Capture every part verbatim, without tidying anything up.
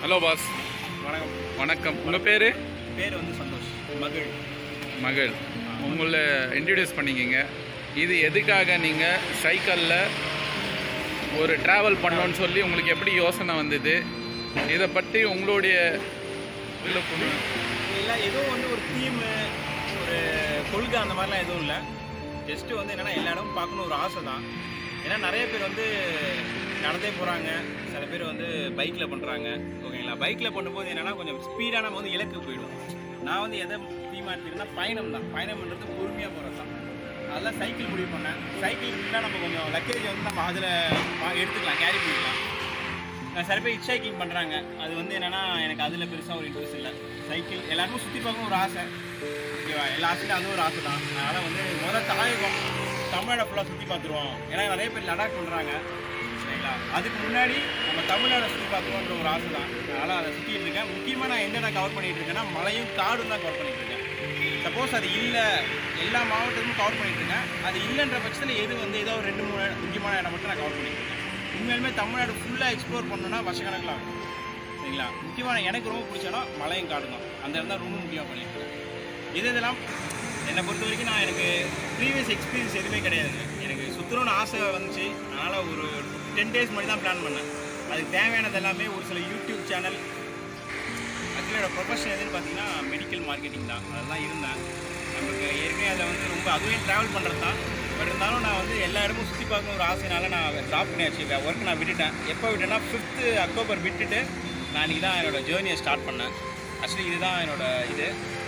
Hello boss. வணக்கம். வணக்கம். உங்கள் பேர்? பேர் வந்து சந்தோஷ். மகள். மகள். உங்களை இன்ட்ரடியூஸ் பண்ணிக்கிங்க. இது எதுக்காக நீங்கள் சைக்கிளில் ஒரு ட்ராவல் பண்ணோன்னு சொல்லி உங்களுக்கு எப்படி யோசனை வந்தது? இதை பற்றி உங்களுடைய இல்லை, எதுவும் வந்து ஒரு தீமு ஒரு கொள்கை அந்த மாதிரிலாம் எதுவும் இல்லை. ஜஸ்ட்டு வந்து என்னென்னா எல்லா இடமும் பார்க்கணும் ஒரு ஆசை தான். ஏன்னா நிறைய பேர் வந்து நடந்தே போகிறாங்க, சில பேர் வந்து பைக்கில் பண்ணுறாங்க. ஓகேங்களா? பைக்கில் பண்ணும்போது என்னென்னா கொஞ்சம் ஸ்பீடாக நம்ம வந்து இலக்கு போயிடும். நான் வந்து எதை தீமாக எடுத்துக்கிட்டேன்னா பயணம் தான். பயணம் பண்ணுறது பொறுமையாக போகிறது தான். அதெல்லாம் சைக்கிள் முடிவு பண்ணேன். சைக்கிள் இருந்தால் நம்ம கொஞ்சம் லக்கேஜ் வந்து நம்ம அதில் எடுத்துக்கலாம், கேரி பண்ணிக்கலாம். சில பேர் ஹிச் ஹைக்கிங் பண்ணுறாங்க. அது வந்து என்னென்னா எனக்கு அதில் பெருசாக ஒரு இன்ட்ரெஸ்ட் இல்லை. சைக்கிள் எல்லாருக்கும் சுற்றி பார்க்கணும் ஒரு ஆசை. ஓகேவா? எல்லா ஆசையும் அதுவும் ஒரு ஆசை தான். அதனால் வந்து முதல்ல தாயகம் தமிழ்நாடை ஃபுல்லாக சுற்றி பார்த்துருவோம். ஏன்னா நிறைய பேர் லடாக் பண்ணுறாங்க. சரிங்களா? அதுக்கு முன்னாடி நம்ம தமிழ்நாடை சுற்றி பார்த்துருவோன்ற ஒரு ஆசை தான். அதனால் அதை சுற்றிட்டு இருக்கேன். முக்கியமாக நான் எந்த நான் கவர் பண்ணிகிட்டு இருக்கேன்னா மலையும் காடும் தான் கவர் பண்ணிகிட்டு இருக்கேன். சப்போஸ் அது இல்லை, எல்லா மாவட்டமும் கவர் பண்ணிகிட்டு இருக்கேன். அது இல்லைன்ற பட்சத்தில் எது வந்து ஏதோ ஒரு ரெண்டு மூணு முக்கியமான இடம் மட்டும் நான் கவர் பண்ணிகிட்டு இருக்கேன். உண்மையிலுமே தமிழ்நாடு ஃபுல்லாக எக்ஸ்ப்ளோர் பண்ணணும்னா வருஷக்கணக்கில் ஆகும். சரிங்களா? முக்கியமான எனக்கு ரொம்ப பிடிச்சோன்னா மலையும் காடு தான். அந்த இடம் தான் ரொம்ப முக்கியமாக பண்ணியிருக்கேன். இது இதெல்லாம் என்னை பொறுத்த வரைக்கும் நான் எனக்கு ப்ரீவியஸ் எக்ஸ்பீரியன்ஸ் எதுவுமே கிடையாதுங்க. எனக்கு சுற்றணும்னு ஆசை வந்துச்சு. அதனால் ஒரு டென் டேஸ் முன்னாடி தான் பிளான் பண்ணேன். அதுக்கு தேவையானது எல்லாமே ஒரு சில யூடியூப் சேனல். ஆக்சுவலி என்னோடய ப்ரொஃபஷன் எதுன்னு பார்த்தீங்கன்னா மெடிக்கல் மார்க்கெட்டிங் தான். அதெல்லாம் இருந்தேன். நமக்கு ஏற்கனவே அதில் வந்து ரொம்ப அதுவே ட்ராவல் பண்ணுறது தான். பட் இருந்தாலும் நான் வந்து எல்லா இடமும் சுற்றி பார்க்கணும் ஒரு ஆசைனால நான் ட்ராப் பண்ணியாச்சு. ஒர்க் நான் விட்டுட்டேன். எப்போ விட்டேன்னா ஃபிஃப்த்து அக்டோபர் விட்டுட்டு நான் இன்றைக்கி தான் என்னோடய ஜேர்னியை ஸ்டார்ட் பண்ணேன். ஆக்சுவலி இதுதான் என்னோடய இது.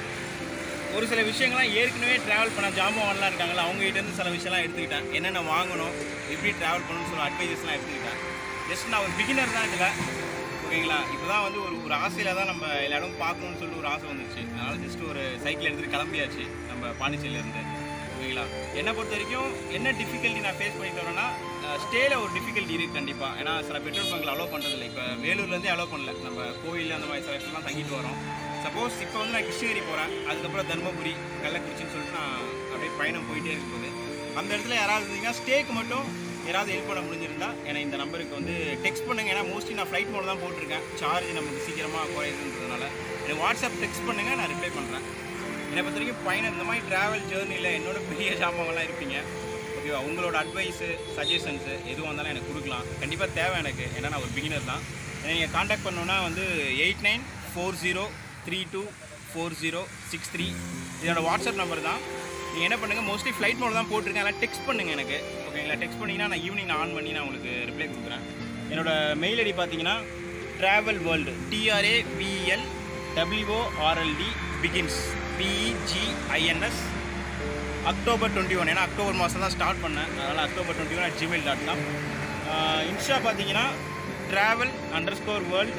ஒரு சில விஷயங்கள்லாம் ஏற்கனவே ட்ராவல் பண்ண ஜாமான்லாம் இருக்காங்களா, அவங்ககிட்டேருந்து சில விஷயம்லாம் எடுத்துக்கிட்டேன். என்னென்ன வாங்கணும், எப்படி ட்ராவல் பண்ணணும்னு சொல்ல அட்வைசஸ்லாம் எடுத்துக்கிட்டேன். ஜஸ்ட் நான் ஒரு பிகினர் தான் இதில். ஓகேங்களா? இப்போ தான் வந்து ஒரு ஒரு ஆசையில் தான் நம்ம எல்லா இடமும் பார்க்கணுன்னு சொல்லிட்டு ஒரு ஆசை வந்துச்சு. அதனால் ஜஸ்ட் ஒரு சைக்கிள் எடுத்துகிட்டு கிளம்பியாச்சு நம்ம பாண்டிச்சேரியிலேருந்து. ஓகேங்களா? என்னை பொறுத்த வரைக்கும் என்ன டிஃபிகல்ட்டி நான் ஃபேஸ் பண்ணிட்டு வரேன்னா, ஸ்டேயில் ஒரு டிஃபிகல்ட்டி இருக்குது கண்டிப்பாக. ஏன்னா சில பெட்ரோல் பங்கில் அலோவ் பண்ணுறதில்லை. இப்போ வேலூர்லேருந்தே அலோவ் பண்ணல. நம்ம கோயில் அந்த மாதிரி சில இடத்துலாம் தங்கிட்டு வரோம். சப்போஸ் இப்போ வந்து நான் கிருஷ்ணகிரி போகிறேன், அதுக்கப்புறம் தர்மபுரி, கள்ளக்குறிச்சின்னு சொல்லிட்டு நான் அப்படியே பயணம் போயிட்டே இருக்கும்போது அந்த இடத்துல யாராவது இருந்தீங்கன்னா ஸ்டேக்கு மட்டும் யாராவது ஹெல்ப் பண்ண முடிஞ்சிருந்தா ஏன்னா இந்த நம்பருக்கு வந்து டெக்ஸ்ட் பண்ணுங்கள். ஏன்னா மோஸ்ட்லி நான் ஃப்ளைட் மோட் தான் போட்டிருக்கேன். சார்ஜ் நமக்கு சீக்கிரமாக குறையுதுன்றதுனால எனக்கு வாட்ஸ்அப் டெக்ஸ்ட் பண்ணுங்கள், நான் ரிப்ளை பண்ணுறேன். என்னை பொறுத்த வரைக்கும் பயணம் இந்த மாதிரி ட்ராவல் ஜேர்னியில் என்னோட பெரிய ஜாமான்லாம் இருப்பீங்க. ஓகேவா? உங்களோட அட்வைஸு சஜஷன்ஸு எதுவும் வந்தாலும் எனக்கு கொடுக்கலாம். கண்டிப்பாக தேவை எனக்கு. ஏன்னா நான் ஒரு பிகினர் தான். நீங்கள் காண்டாக்ட் பண்ணோன்னா வந்து eight nine four zero three two four zero six three இதோட வாட்ஸ்அப் நம்பர் தான். நீங்கள் என்ன பண்ணுங்கள், மோஸ்ட்லி ஃப்ளைட் மோட் தான் போட்டிருக்கேன். அதெல்லாம் டெக்ஸ்ட் பண்ணுங்கள் எனக்கு. ஓகேங்களா? டெக்ஸ்ட் பண்ணிங்கன்னா நான் ஈவினிங் நான் ஆன் பண்ணி நான் உங்களுக்கு ரிப்ளை கொடுக்குறேன். என்னோடய மெயில் ஐடி பார்த்தீங்கன்னா travel world T R A V L W O R L D begins B E G I N S October twenty one. ஏன்னா அக்டோபர் மாதம் தான் ஸ்டார்ட் பண்ணேன். அதனால் October twenty one at Gmail dot com. Insta பார்த்தீங்கன்னா travel underscore world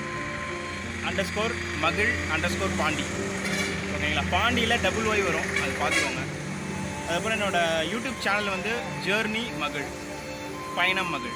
underscore மகிழ் அண்டர் ஸ்கோர் பாண்டி. ஓகேங்களா? பாண்டியில் டபுள் ஒய் வரும், அது பார்த்துக்கோங்க. அதுக்கப்புறம் என்னோடய யூடியூப் சேனல் வந்து ஜேர்னி மகிழ், பயணம் மகிழ்.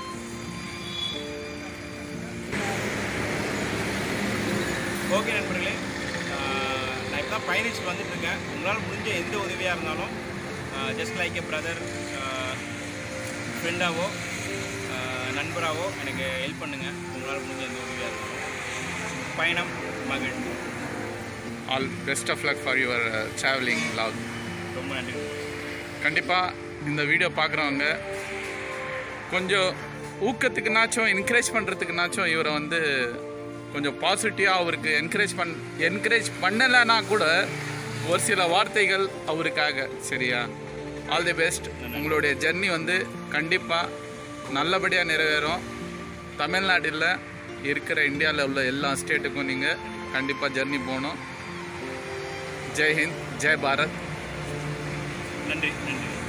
ஓகே நண்பர்களே, நான் இப்போ தான் பயணிச்சுட்டு வந்துட்டுருக்கேன். உங்களால் முடிஞ்ச எந்த உதவியாக இருந்தாலும் ஜஸ்ட் லைக் எ பிரதர், ஃப்ரெண்டாவோ நண்பராகவோ எனக்கு ஹெல்ப் பண்ணுங்கள். உங்களால் முடிஞ்ச எந்த உதவியாக இருந்தாலும். பயணம் மகிழ். All best of luck for your travelling vlog. ரொம்ப நன்றி. கண்டிப்பாக இந்த வீடியோ பார்க்குறவங்க கொஞ்சம் ஊக்கத்துக்குனாச்சும் என்கரேஜ் பண்ணுறதுக்குனாச்சும் இவரை வந்து கொஞ்சம் பாசிட்டிவாக அவருக்கு என்கரேஜ் பண் என்கரேஜ் பண்ணலைன்னா கூட ஒரு சில வார்த்தைகள் அவருக்காக. சரியா? All the best. உங்களுடைய ஜர்னி வந்து கண்டிப்பாக நல்லபடியாக நிறைவேறும். தமிழ்நாட்டில் இருக்கிற இந்தியாவில் உள்ள எல்லா ஸ்டேட்டுக்கும் நீங்கள் கண்டிப்பாக ஜர்னி போகணும். ஜெய் ஹிந்த், ஜெய் பாரத். நன்றி நன்றி.